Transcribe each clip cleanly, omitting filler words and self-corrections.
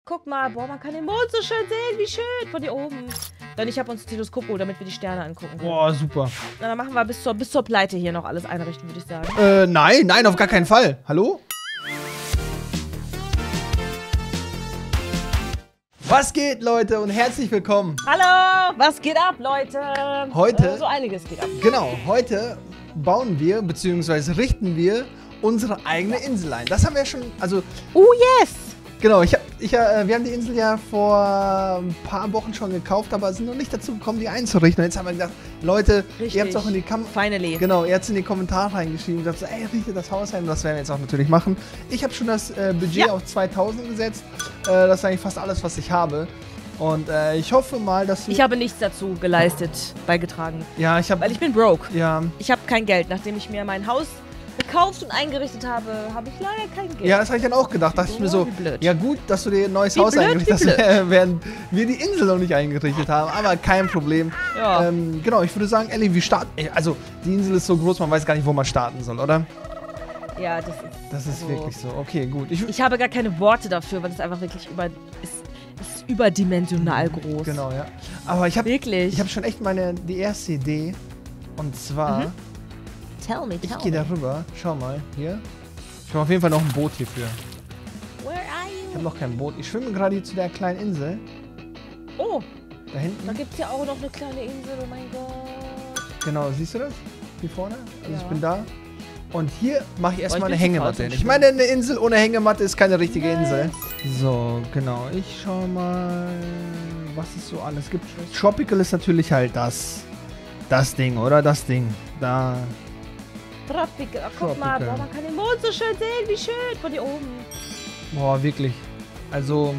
guck mal. Boah, man kann den Mond so schön sehen. Wie schön. Von hier oben. Dann ich habe uns ein Teleskop geholt, damit wir die Sterne angucken können. Boah, super. Na, dann machen wir bis zur Pleite hier noch alles einrichten, würde ich sagen. Nein, auf gar keinen Fall. Hallo? Was geht, Leute, und herzlich willkommen. Hallo, was geht ab, Leute? Heute... so einiges geht ab. Genau, heute bauen wir, beziehungsweise richten wir unsere eigene Insel ein. Das haben wir ja schon, also... Oh, yes! Genau, wir haben die Insel ja vor ein paar Wochen schon gekauft, aber sind noch nicht dazu gekommen, die einzurichten. Und jetzt haben wir gedacht, Leute, Richtig. ihr habt es auch in die Finally. Genau, ihr habt es in die Kommentare reingeschrieben und gesagt, so, ey, richtet das Haus ein. Das werden wir jetzt auch natürlich machen. Ich habe schon das Budget auf 2000 gesetzt. Das ist eigentlich fast alles, was ich habe. Und ich hoffe mal, dass wir... Ich habe nichts dazu beigetragen. Ja, weil ich bin broke. Ja. Ich habe kein Geld. Nachdem ich mir mein Haus gekauft und eingerichtet habe, habe ich leider kein Geld. Ja, das habe ich dann auch gedacht. Dachte ich mir so, blöd. ja gut, dass du dir ein neues Haus eingerichtet hast, während wir die Insel noch nicht eingerichtet haben. Aber kein Problem. Ja. Genau, ich würde sagen, Ellie, wir starten... Also, die Insel ist so groß, man weiß gar nicht, wo man starten soll, oder? Ja, das ist wirklich so. Okay, gut. Ich habe gar keine Worte dafür, weil es einfach wirklich ist überdimensional groß. Genau, ja. Aber ich habe wirklich. Ich habe schon echt die erste Idee. Und zwar... Tell me. Ich gehe darüber. Schau mal, hier. Ich habe auf jeden Fall noch ein Boot hierfür. Where are Ich you? habe noch kein Boot. Ich schwimme gerade hier zu der kleinen Insel. Oh, Da hinten. da gibt es ja auch noch eine kleine Insel. Oh mein Gott. Genau, siehst du das? Hier vorne? Also Ja. ich bin da. Und hier mache ich erstmal ich eine bin zu Hängematte faul hin. zum Ich meine, eine Insel ohne Hängematte ist keine richtige Nice. Insel. So, genau. Ich schau mal, was es so alles gibt. Tropical ist natürlich halt das Ding, oder? Das Ding. Da. Tropical. Ach, guck mal, Tropical. boah, man kann den Mond so schön sehen. Wie schön. Von hier oben. Boah, wirklich. Also.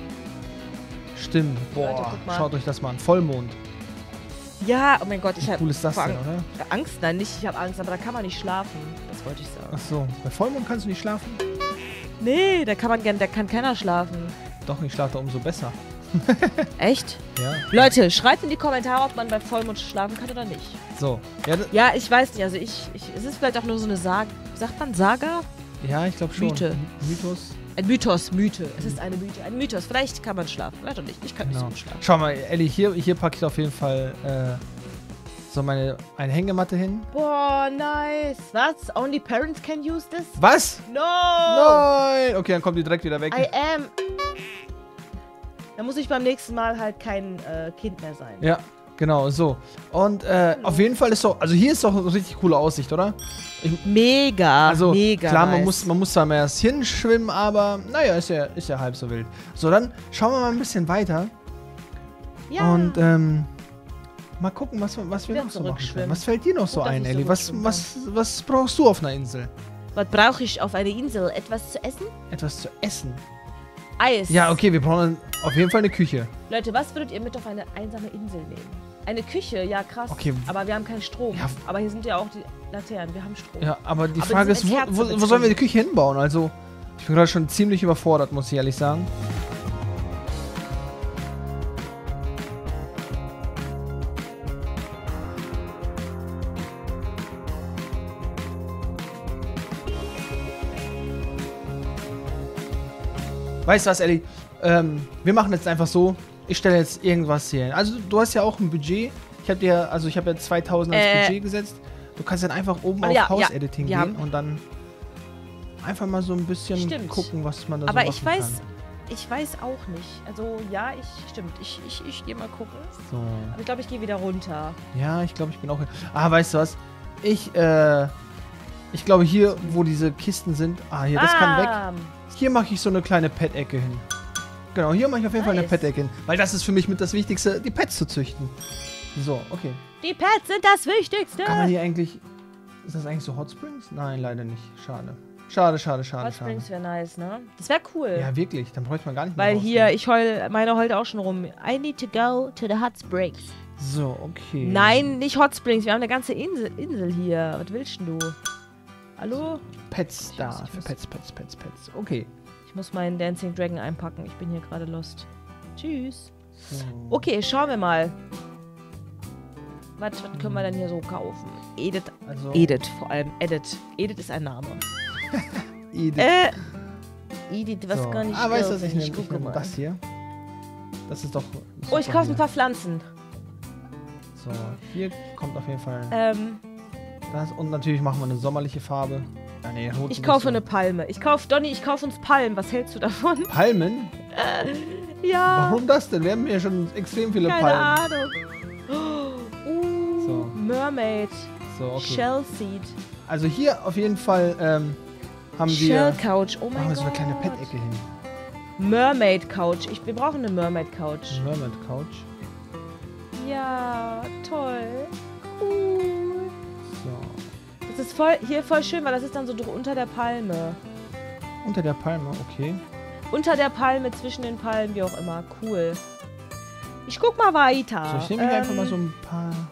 Stimmt. Boah, Leute, guck mal. schaut euch das mal an. Vollmond. Ja, oh mein Gott, ich Wie habe cool ist das denn, oder? Angst. Nein, nicht. Ich habe Angst, aber da kann man nicht schlafen. Das wollte ich sagen. Ach so. Bei Vollmond kannst du nicht schlafen? Nee, da kann keiner schlafen. Doch, ich schlafe umso besser. Echt? Ja. Leute, schreibt in die Kommentare, ob man bei Vollmond schlafen kann oder nicht. So. Ja, Ja, ich weiß nicht. Also es ist vielleicht auch nur so eine Saga. Sagt man Saga? ja, ich glaube schon. Mythe. Mythos. Ein Mythos, Mythe. Es ist eine Mythe. Ein Mythos. Vielleicht kann man schlafen. Vielleicht auch nicht. Ich kann nicht so Genau. gut schlafen. Schau mal, Ellie, hier packe ich auf jeden Fall so eine Hängematte hin. Boah, nice. Was? Only parents can use this? Was? No! Nein! Okay, dann kommt die direkt wieder weg. I am. Da muss ich beim nächsten Mal halt kein Kind mehr sein. Ja, genau, so. Und auf jeden Fall ist doch, also hier ist doch eine richtig coole Aussicht, oder? Mega, Also mega klar, nice. man muss da mal erst hinschwimmen, aber naja, ist ja halb so wild. So, dann schauen wir mal ein bisschen weiter. Ja. Und mal gucken, was wir noch so machen können. zurückschwimmen. Was fällt dir noch so Gut, dass ein, ich Ellie? zurückschwimmen Was brauchst du auf einer Insel? Was brauche ich auf einer Insel? Etwas zu essen? Etwas zu essen. Eis. Ja, okay, wir brauchen auf jeden Fall eine Küche. Leute, was würdet ihr mit auf eine einsame Insel nehmen? Eine Küche, ja krass. Okay. Aber wir haben keinen Strom. Ja. Aber hier sind ja auch die Laternen, wir haben Strom. Ja, aber die Aber Frage die ist, sind als wo Kerze sollen wir die betrieben. Küche hinbauen? Also, ich bin gerade schon ziemlich überfordert, muss ich ehrlich sagen. Weißt du was, Ellie? Wir machen jetzt einfach so, ich stelle jetzt irgendwas hier hin. Also, du hast ja auch ein Budget. Ich habe ja 2000 als Budget gesetzt. Du kannst dann einfach oben auf Haus-Editing gehen und dann einfach mal so ein bisschen gucken, was man da so Aber machen kann. ich weiß auch nicht. Also ja, stimmt. Ich gehe mal gucken. So. Aber ich glaube, ich gehe wieder runter. Ja, ich glaube, ich bin auch... weißt du was? Ich glaube, hier, wo diese Kisten sind... hier, das kann weg. Hier mache ich so eine kleine Pet-Ecke hin. Genau, hier mache ich auf jeden Fall eine Pet-Ecke hin. Weil das ist für mich mit das Wichtigste, die Pets zu züchten. So, okay. Die Pets sind das Wichtigste. Kann man hier eigentlich... Ist das eigentlich so Hot Springs? Nein, leider nicht. Schade. Schade. Hot Springs wäre nice, ne? Das wäre cool. Ja, wirklich. Dann bräuchte man gar nicht mehr Weil rausgehen. hier, meine heult auch schon rum. I need to go to the Hot Springs. So, okay. Nein, nicht Hot Springs. Wir haben eine ganze Insel hier. Was willst denn du? Hallo? Pets da. Ich muss- Pets. Okay. Ich muss meinen Dancing Dragon einpacken. Ich bin hier gerade lost. Tschüss. So. Okay, schauen wir mal. Was können wir denn hier so kaufen? Also, Edith vor allem. Edith ist ein Name. Edith. Edith, was So. gar nicht Weißt du was, ich gucke nehme mal. das hier. Das ist doch... Oh, ich kaufe ein paar Pflanzen. So, hier kommt auf jeden Fall das. Und natürlich machen wir eine sommerliche Farbe. Ah, nee, rot Ich kaufe eine Palme. Donny, ich kaufe uns Palmen. Was hältst du davon? Palmen? Ja. Warum das denn? Wir haben ja schon extrem viele Keine Palmen. Ahnung. So. Mermaid. So, okay. Shell Seed. Also hier auf jeden Fall haben Shell wir... Couch. Oh mein Machen wir Gott. so eine kleine Pet-Ecke hin. Mermaid Couch. Wir brauchen eine Mermaid Couch. Mermaid Couch. Ja, toll. Cool. So. Das ist hier voll schön, weil das ist dann so unter der Palme. Unter der Palme, okay. Unter der Palme, zwischen den Palmen, wie auch immer. Cool. Ich guck mal weiter. So, ich nehme mir einfach mal so ein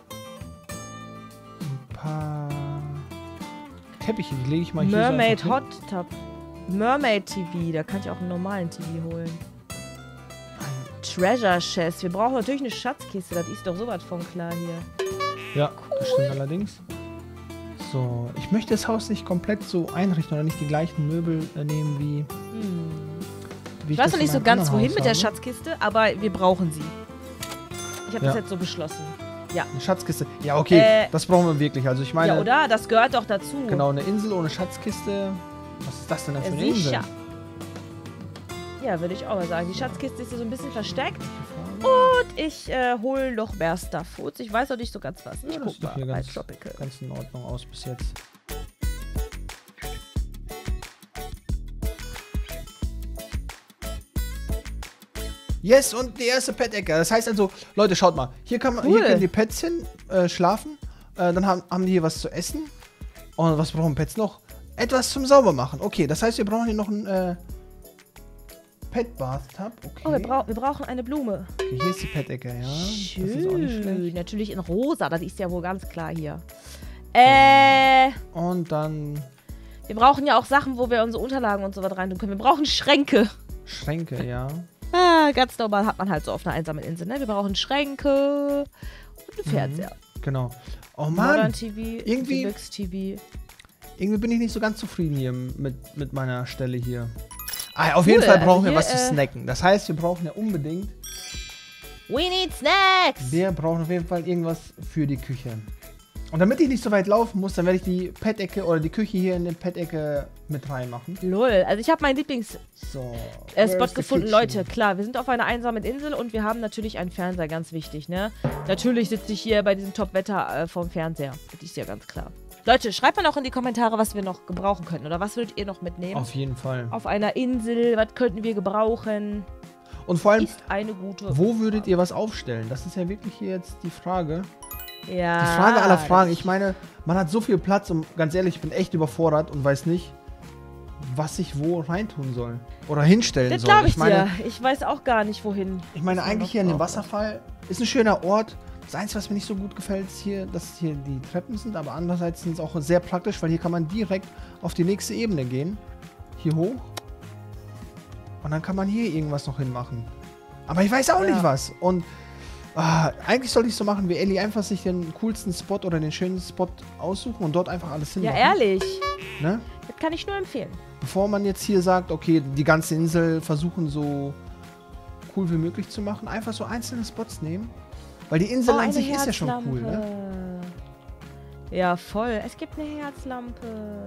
paar Teppiche, die lege ich mal hier Mermaid so Hot Tub. Mermaid TV, da kann ich auch einen normalen TV holen. Treasure Chest. Wir brauchen natürlich eine Schatzkiste, das ist doch sowas von klar hier. Ja, das stimmt allerdings. So, ich möchte das Haus nicht komplett so einrichten oder nicht die gleichen Möbel nehmen wie... Ich weiß noch nicht so ganz, wohin mit der Schatz. Schatzkiste, aber wir brauchen sie. Ich habe Ja. das jetzt so beschlossen. Ja. Eine Schatzkiste. Ja, okay, das brauchen wir wirklich. Also ich meine... Ja, oder? Das gehört doch dazu. Genau, eine Insel ohne Schatzkiste. Was ist das denn für eine Insel? Sicher. Ja, würde ich auch mal sagen. Die Schatzkiste ist hier so ein bisschen versteckt. Und ich hole noch mehr Starfoods. Ich weiß noch nicht so ganz was. Ich Ja, das guck sieht doch mal hier bei ganz, Tropical. ganz in Ordnung aus bis jetzt. Yes, und die erste Pet-Ecke. Das heißt also, Leute, schaut mal. Hier, hier können die Pets hin schlafen. Dann haben die hier was zu essen. Und was brauchen Pets noch? Etwas zum Saubermachen. Okay, das heißt, wir brauchen hier noch ein Pet-Bathtub. Okay. Oh, wir brauchen eine Blume. Okay, hier ist die Pet-Ecke, ja. Schön. Das ist auch nicht schlecht. Natürlich in rosa. Das ist ja wohl ganz klar hier. Und dann Wir brauchen ja auch Sachen, wo wir unsere Unterlagen und so was rein tun können. Wir brauchen Schränke. Schränke, ja. Ganz normal hat man halt so auf einer einsamen Insel, ne? Wir brauchen Schränke und einen Fernseher. Genau. Oh Modern Mann, TV, irgendwie- Deluxe TV. irgendwie bin ich nicht so ganz zufrieden hier mit meiner Stelle hier. Auf jeden Fall also brauchen wir hier, was zu snacken. Das heißt, wir brauchen ja unbedingt... We need snacks! Wir brauchen auf jeden Fall irgendwas für die Küche. Und damit ich nicht so weit laufen muss, dann werde ich die Pet-Ecke oder die Küche hier in die Pet-Ecke mit reinmachen. Lol, also ich habe meinen Lieblingsspot So. where is the gefunden. kitchen? Leute, klar, wir sind auf einer einsamen Insel und wir haben natürlich einen Fernseher, ganz wichtig, ne? Natürlich sitze ich hier bei diesem Top-Wetter vorm Fernseher. Das ist ja ganz klar. Leute, schreibt mal noch in die Kommentare, was wir noch gebrauchen könnten. Oder was würdet ihr noch mitnehmen? Auf jeden Fall. Auf einer Insel, was könnten wir gebrauchen? Und vor allem, Ist eine gute wo würdet ihr was aufstellen? Das ist ja wirklich hier jetzt die Frage. Ja. Die Frage aller Fragen. Ich meine, man hat so viel Platz und ganz ehrlich, ich bin echt überfordert und weiß nicht, was ich wo reintun soll. Oder hinstellen Das soll. glaube ich meine, dir. Ich weiß auch gar nicht, wohin. Ich meine, eigentlich hier an dem Wasserfall ist ein schöner Ort. Das Einzige, was mir nicht so gut gefällt, ist hier, dass hier die Treppen sind. Aber andererseits sind es auch sehr praktisch, weil hier kann man direkt auf die nächste Ebene gehen. Hier hoch. Und dann kann man hier irgendwas noch hinmachen. Aber ich weiß auch nicht was. Und eigentlich sollte ich so machen wie Ellie, einfach sich den coolsten Spot oder den schönen Spot aussuchen und dort einfach alles Ja, hinmachen. ehrlich. Ne? Das kann ich nur empfehlen. Bevor man jetzt hier sagt, okay, die ganze Insel versuchen so cool wie möglich zu machen, einfach so einzelne Spots nehmen. Weil die Insel an eine sich ist ja schon cool, ne? Herzlampe. Ja, voll. Es gibt eine Herzlampe.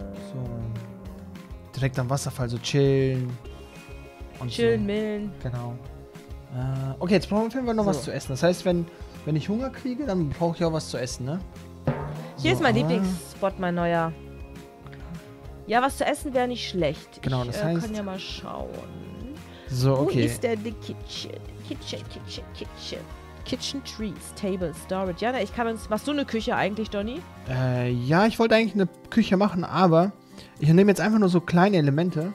So. Direkt am Wasserfall so chillen. Und Chillen, so. millen. Genau. Okay, jetzt brauchen wir auf jeden Fall noch So. was zu essen. Das heißt, wenn ich Hunger kriege, dann brauche ich auch was zu essen, ne? Hier So, ist mein aber- Lieblingsspot, mein neuer. Ja, was zu essen wäre nicht schlecht. Genau, ich das heißt- kann ja mal schauen. So, Wo okay. ist denn die Kitchen? Kitchen. Kitchen Trees, Table, Storage. Ja, machst du eine Küche eigentlich, Donny? Ja, ich wollte eigentlich eine Küche machen, aber ich nehme jetzt einfach nur so kleine Elemente.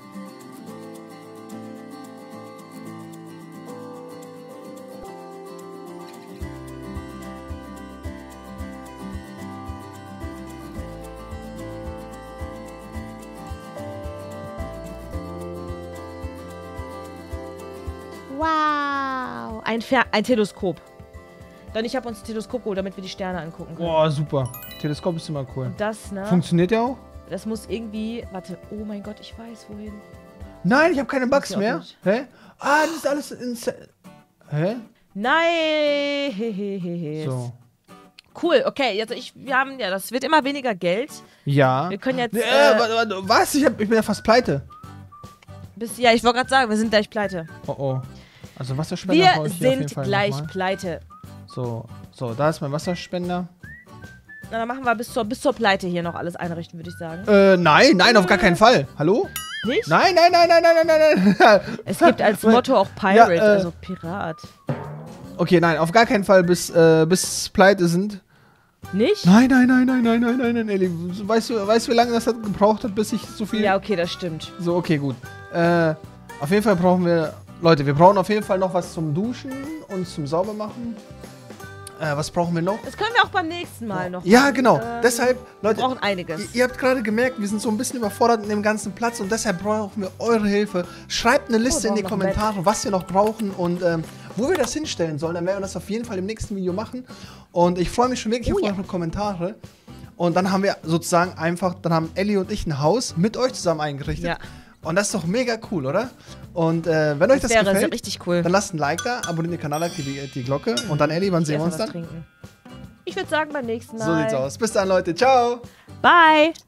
Wow. Ein Teleskop. Dann ich habe uns ein Teleskop geholt, damit wir die Sterne angucken können. Boah, super. Teleskop ist immer cool. Und das, ne? Funktioniert ja auch? Das muss irgendwie... Warte. Oh mein Gott, ich weiß, wohin. Nein, ich habe keine Bugs ich auch mehr. nicht. Hä? Ah, das ist alles in... Hä? Nein. So. Cool, okay. Also wir haben, ja, das wird immer weniger Geld. Ja. Wir können jetzt, warte, was? Ich bin ja fast pleite. ja, ich wollte gerade sagen, wir sind gleich pleite. Oh, oh. Also Wasserspender Wir brauche ich hier auf jeden sind Fall gleich nochmal. pleite. So, da ist mein Wasserspender. Na, dann machen wir bis zur Pleite hier noch alles einrichten, würde ich sagen. Nein, auf gar keinen Fall. Hallo? Nicht? Nein. Es gibt als Motto auch Pirate, Ja, also Pirat. Okay, nein, auf gar keinen Fall bis pleite sind. Nicht? Nein, Elli. Weißt du, wie lange das hat gebraucht hat, bis ich so viel... Ja, okay, das stimmt. So, okay, gut. Auf jeden Fall brauchen wir... Leute, wir brauchen auf jeden Fall noch was zum Duschen und zum Saubermachen. Was brauchen wir noch? Das können wir auch beim nächsten Mal noch Ja, machen. genau. Deshalb, Leute, Wir brauchen einiges. ihr habt gerade gemerkt, wir sind so ein bisschen überfordert in dem ganzen Platz und deshalb brauchen wir eure Hilfe. Schreibt eine Liste in die Kommentare, was wir noch brauchen und wo wir das hinstellen sollen. Dann werden wir das auf jeden Fall im nächsten Video machen. Und ich freue mich schon wirklich auf eure Kommentare. Und dann haben wir sozusagen dann haben Elli und ich ein Haus mit euch zusammen eingerichtet. Ja. Und das ist doch mega cool, oder? Und wenn euch das wäre gefällt, richtig cool. dann lasst ein Like da, abonniert den Kanal, aktiviert die Glocke. Und dann, Elli, wann sehen wir uns dann? Ich würde sagen, beim nächsten Mal. So sieht's aus. Bis dann, Leute. Ciao. Bye.